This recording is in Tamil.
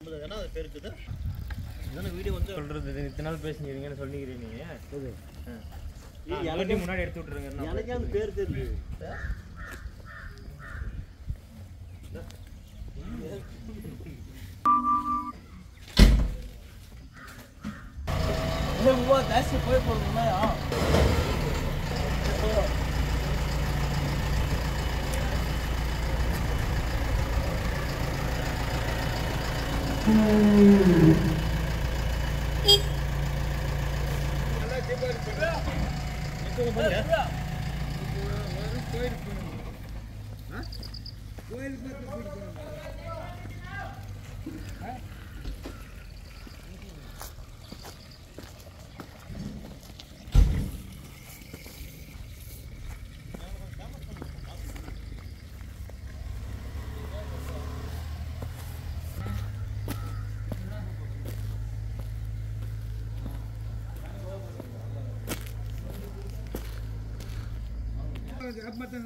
என்ன அது பேர் இருக்குது இதான வீடியோ வந்து சொல்றது இத்தனை நாள் பேசிக்கிறீங்கன்னு சொல்லிக்கிறீங்க நீங்க எனக்கு முன்னாடி எடுத்து விட்டுருங்க எனக்கு அந்த பேர் தெரியுது वो ऐसे कोई प्रॉब्लम है हां अब मत